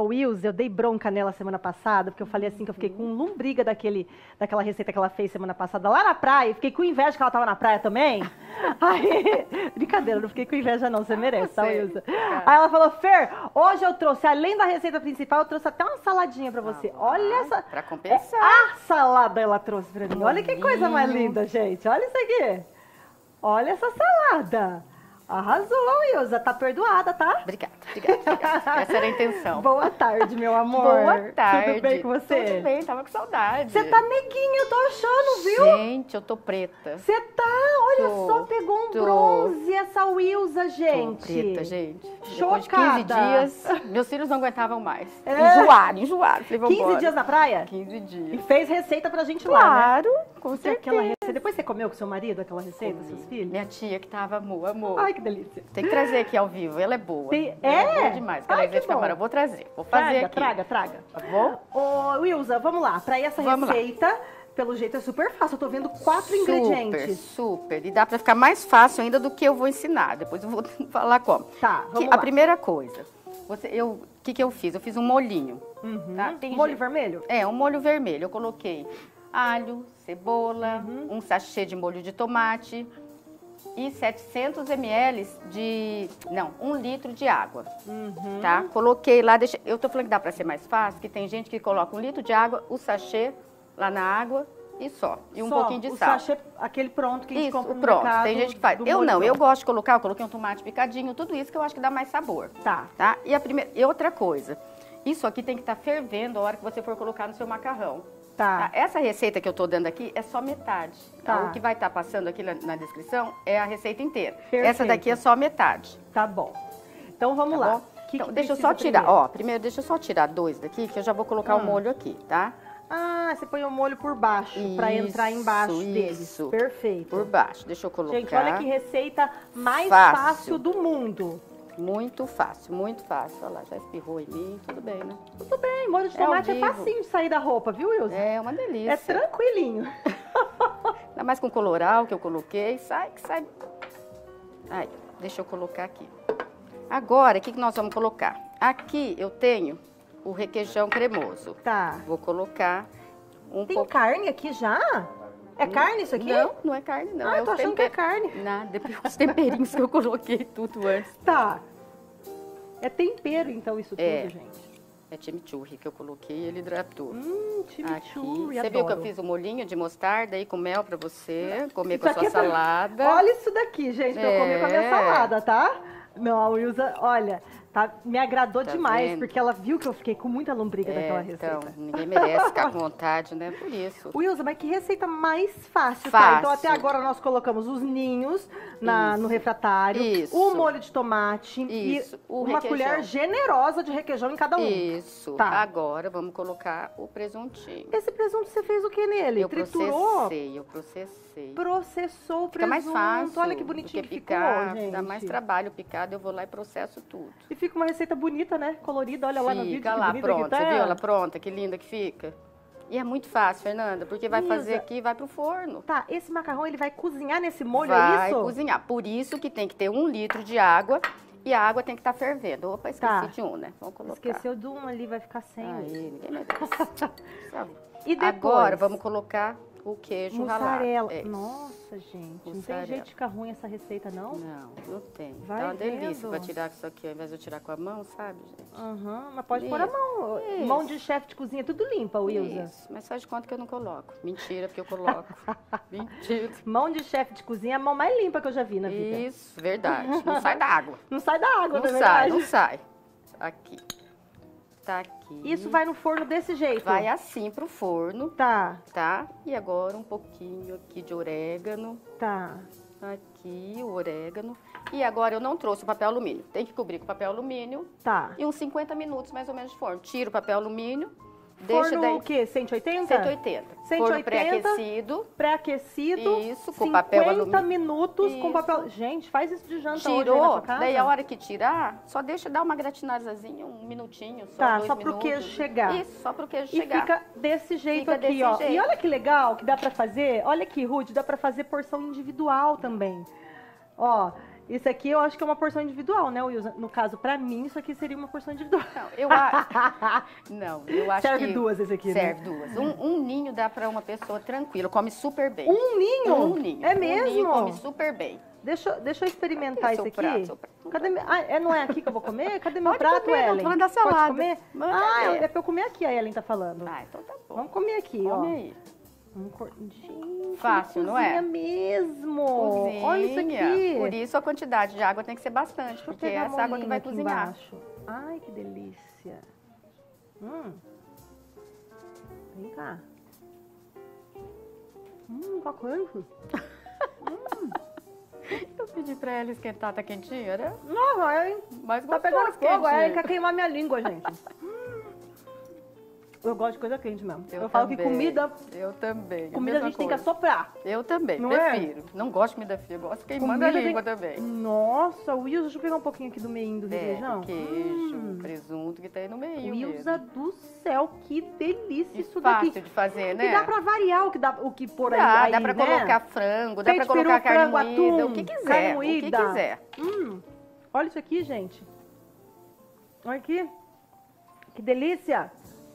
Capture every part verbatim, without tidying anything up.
Ô, Wilson, eu dei bronca nela semana passada, porque eu falei assim que eu fiquei com lombriga daquele, daquela receita que ela fez semana passada lá na praia. Fiquei com inveja que ela tava na praia também. Aí, brincadeira, não fiquei com inveja não, você merece, tá, Wilson? Aí ela falou, Fer, hoje eu trouxe, além da receita principal, eu trouxe até uma saladinha pra você. Ah, Olha essa... Pra compensar. A salada ela trouxe pra mim. Olha que coisa mais linda, gente. Olha isso aqui. Olha essa salada. Arrasou, Wilson. Tá perdoada, tá? Obrigada, obrigada, obrigada. Essa era a intenção. Boa tarde, meu amor. Boa tarde. Tudo bem com você? Tudo bem, tava com saudade. Você tá neguinha, eu tô achando, viu? Gente, eu tô preta. Você tá, olha Tô, só, pegou um tô. bronze essa Wilson, gente. Tô preta, gente. Chocada. Depois de quinze dias, meus filhos não aguentavam mais. É. Enjoaram, enjoaram. Falei, quinze vambora. dias na praia? quinze E dias. fez receita pra gente lá, né? Claro, com Você certeza. aquela receita. Depois você comeu com seu marido aquela receita, seus filhos? Minha tia que tava, amor, amor. Ai, que delícia. Tem que trazer aqui ao vivo, ela é boa. Tem- Ela é? boa demais. Ai, Ela que de bom. camarão. Vou trazer, vou fazer Traga, aqui. traga, traga. Tá bom? Ô, Wilson, vamos lá. Pra essa Vamos lá. receita, pelo jeito é super fácil. Eu tô vendo quatro ingredientes. Super, super. E dá pra ficar mais fácil ainda do que eu vou ensinar. Depois eu vou falar como. Tá, vamos Que lá. A primeira coisa, você, eu, o que, que eu fiz? Eu fiz um molhinho. Uhum. Tá? Tem Molho gente- vermelho? É, um molho vermelho. Eu coloquei alho, cebola, Uhum. um sachê de molho de tomate e setecentos mililitros de... Não, um litro de água, Uhum. tá? Coloquei lá, deixa, eu tô falando que dá pra ser mais fácil, que tem gente que coloca um litro de água, o sachê lá na água e só. E um Só, pouquinho de o sal. sachê, aquele pronto que a gente Isso, compra no pronto. mercado. Tem gente que faz. do Eu molho não, eu pronto. gosto de colocar, eu coloquei um tomate picadinho, tudo isso que eu acho que dá mais sabor. Tá. Tá? E a primeira, e outra coisa, isso aqui tem que estar fervendo a hora que você for colocar no seu macarrão. Tá. Tá? Essa receita que eu tô dando aqui é só metade. Tá. O que vai estar passando aqui na, na descrição é a receita inteira. Perfeito. Essa daqui é só metade. Tá bom. Então vamos Tá lá. bom? Que Então, que deixa eu precisa só tirar, primeiro? ó, primeiro deixa eu só tirar dois daqui, que eu já vou colocar Ah. o molho aqui, tá? Ah, você põe o molho por baixo, pra entrar embaixo Isso, deles. isso. Perfeito. Por baixo, deixa eu colocar. Gente, olha que receita mais Fácil. fácil do mundo. Muito fácil, muito fácil. Olha lá, já espirrou em mim, tudo bem, né? Tudo bem, molho de É ao tomate é, vivo. facinho de sair da roupa, viu, Wilson? É uma delícia. É tranquilinho. Ainda mais com o coloral que eu coloquei, sai que sai. Aí, deixa eu colocar aqui. Agora, o que que nós vamos colocar? Aqui eu tenho o requeijão cremoso. Tá. Vou colocar um Tem pouco. carne aqui já? É carne isso aqui? Não, não é carne, não. Ah, é eu tô os achando que é temper- carne. Nada, depois os temperinhos que eu coloquei tudo antes. Tá. É tempero, então, isso tudo, É. gente. É chimichurri que eu coloquei e ele hidratou. Hum, Aqui. chimichurri, Você viu que eu adoro. fiz um molhinho de mostarda aí com mel pra você comer com Isso a sua aqui é pra- salada. Olha isso daqui, gente, pra eu comer com a minha É. salada, tá? Meu, a Wilson, olha, tá, me agradou Tá demais, vendo? porque ela viu que eu fiquei com muita lombriga daquela É, receita. então, ninguém merece ficar com vontade, né? Por isso. Wilson, mas que receita mais fácil, tá? Fácil. Então até agora nós colocamos os ninhos na, no refratário, Isso. o molho de tomate Isso, e o uma requeijão. colher generosa de requeijão em cada um. Isso. Tá. Agora vamos colocar o presuntinho. Esse presunto você fez o que nele? Eu Triturou? processei, eu processei. Processou o Fica mais presunto. fácil. Olha que do bonitinho que que picar, ficou, gente. dá mais trabalho picado, eu vou lá e processo tudo. E fica uma receita bonita, né? Colorida, olha lá no vídeo. Fica que lá, bonita pronta. que tá. Você viu ela pronta? Que linda que fica. E é muito fácil, Fernanda, porque vai Isa. fazer aqui e vai pro forno. Tá, esse macarrão ele vai cozinhar nesse molho, vai é isso? cozinhar. Por isso que tem que ter um litro de água e a água tem que estar fervendo. Opa, esqueci Tá. de um, né? Vamos colocar. Esqueceu de um ali, vai ficar sem. Aí, ninguém merece. E depois? Agora vamos colocar o queijo mussarela. ralado. É. Nossa, gente, não tem Mussarela. jeito de ficar ruim essa receita, não? Não, não tem. Vai Tá uma delícia vendo. pra tirar isso aqui, ao invés de eu tirar com a mão, sabe, gente? Aham, mas pode pôr a Isso. mão. Isso. Mão de chefe de cozinha, tudo limpa, Wilson. Isso, mas faz de conta que eu não coloco. Mentira, porque eu coloco. Mentira. Mão de chefe de cozinha é a mão mais limpa que eu já vi na vida. Isso, verdade. Não sai da água. Não sai da água, Não na sai, verdade. não sai. Aqui. Tá aqui. Isso vai no forno desse jeito? Vai assim pro forno, Tá, tá? E agora um pouquinho aqui de orégano. tá. Aqui o orégano. E agora eu não trouxe o papel alumínio. Tem que cobrir com papel alumínio. Tá. E uns cinquenta minutos mais ou menos de forno. Tira o papel alumínio. Deixa Forno daí. o quê? cento e oitenta? cento e oitenta. cento e Forno oitenta. pré-aquecido. Pré-aquecido. Isso, com papel cinquenta alumínio. minutos com Isso. papel... Gente, faz isso de janta hoje aí na Tirou, sua casa? daí a hora que tirar, só deixa dar uma gratinadazinha, um minutinho, só Tá, dois só pro minutos. queijo chegar. Isso, só pro queijo E chegar. fica desse jeito Fica aqui, desse ó. jeito. E olha que legal que dá pra fazer. Olha aqui, Ruth, dá pra fazer porção individual também. Ó, Isso aqui eu acho que é uma porção individual, né, Wilson? No caso, pra mim, isso aqui seria uma porção individual. Não, eu acho. Não, eu acho serve que. Serve duas esse aqui, serve né? Serve duas. Um, um ninho dá pra uma pessoa tranquila, come super bem. Um ninho? Um ninho. É mesmo? Um ninho come super bem. Deixa, deixa eu experimentar isso aqui. Prato, seu prato. Cadê meu... ah, é, não é aqui que eu vou comer? Cadê meu Pode prato, comer, Ellen? Tô falando da salada. Pode comer? Manda ah, ver. é pra eu comer aqui, a Ellen tá falando. Ah, então tá bom. Vamos comer aqui, Come ó. aí. Vamos cor... Gente, fácil, não é? mesmo. Cozinha. Olha isso aqui. Por isso a quantidade de água tem que ser bastante, Deixa eu porque pegar essa água que vai aqui cozinhar. Embaixo. Ai, que delícia. Hum. Vem cá. Hum, tá quente. hum. Eu pedi pra ela esquentar, tá quentinha, né? Não, vai. Mas tá pegando fogo, a Ellen quer queimar minha língua, gente. Eu gosto de coisa quente mesmo. Eu, eu falo que comida... Eu também. Comida a, a gente coisa. tem que assoprar. Eu também, não prefiro. É? Não gosto de comida fria, gosto queimando a língua tem... também. Nossa, Wilson, deixa eu pegar um pouquinho aqui do meio do é, requeijão. queijo, hum. presunto que tem no meio Wilson do céu, que delícia e isso fácil daqui. de fazer, né? E dá pra variar o que, dá, o que pôr dá, aí, Dá pra né? colocar frango, dá Peito, pra colocar peru, carne frango, moída, atum, o que quiser, carne moída. o que quiser. Hum, olha isso aqui, gente. Olha aqui. Que delícia.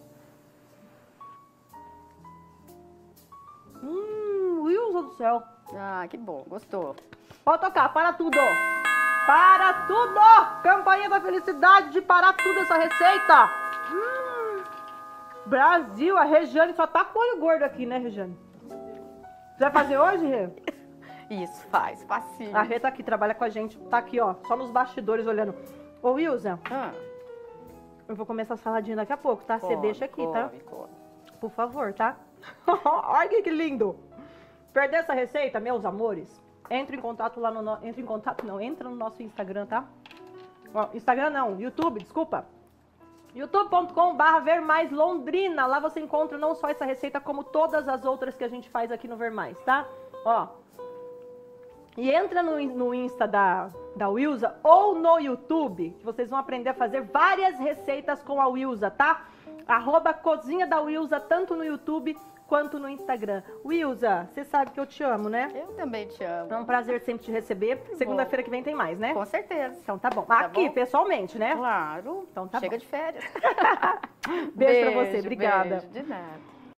Hum, Wilson do céu. Ah, que bom, gostou. Pode tocar, para tudo. Para tudo! Campainha da felicidade de parar tudo essa receita. Hum, Brasil, a Regiane só tá com o olho gordo aqui, né, Regiane? Você vai fazer hoje, Rê? Isso, faz, facinho. A Rê tá aqui, trabalha com a gente, tá aqui, ó, só nos bastidores olhando. Ô, Wilson, ah. eu vou comer essa saladinha daqui a pouco, tá? Você deixa aqui, come, tá? Come. Por favor, tá? Olha que lindo! Perder essa receita, meus amores? Entre em contato lá no... no... Entre em contato, não. Entra no nosso Instagram, tá? Ó, Instagram não, YouTube, desculpa. youtube ponto com barra Ver Mais Londrina. Lá você encontra não só essa receita, como todas as outras que a gente faz aqui no Ver Mais, tá? Ó. E entra no, no Insta da, da Wilza ou no YouTube, que vocês vão aprender a fazer várias receitas com a Wilza, tá? Arroba Cozinha da Wilza, tanto no YouTube quanto no Instagram. Wilza, você sabe que eu te amo, né? Eu também te amo. É um prazer sempre te receber. Segunda-feira que vem tem mais, né? Com certeza. Então tá bom. Tá Aqui, bom? pessoalmente, né? Claro. Então tá Chega bom. de férias. Beijo, beijo pra você. Obrigada. Beijo, de nada.